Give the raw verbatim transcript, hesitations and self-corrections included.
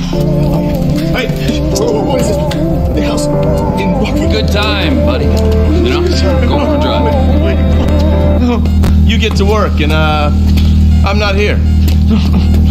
Hey, what is it? The house in Bucky. Good time, buddy. You know, go for a drive. You get to work, and uh, I'm not here.